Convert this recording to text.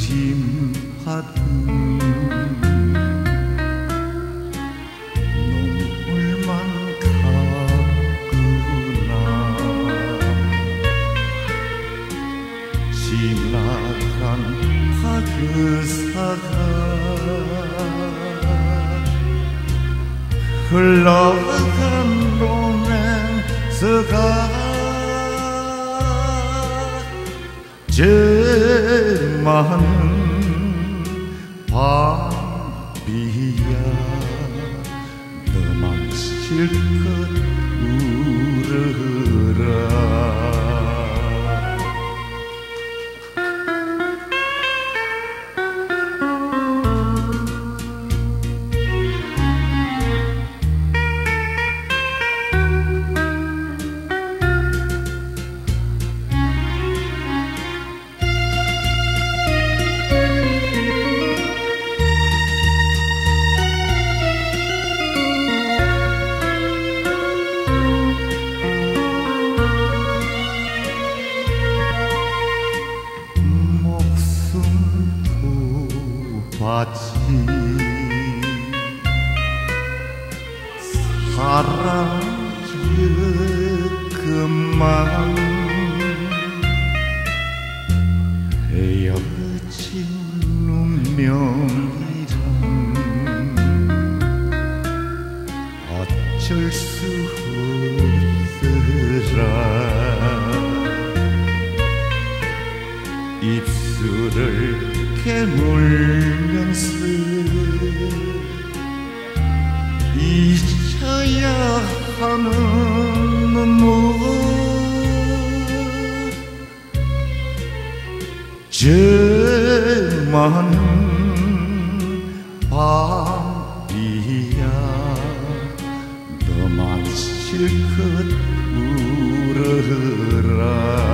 의심하던 눈물만 가구나. 지나간 화그사가 흘러간 로맨스가 제일 많은 밤비야. 너만 실컷 울어라. 봤지. 사랑의 그만 헤어진 운명이란 어쩔 수 없더라. 입술을 깨물면서 잊혀야 하는 눈물. 제일 많은 밤이야. 너만 실컷 울어라.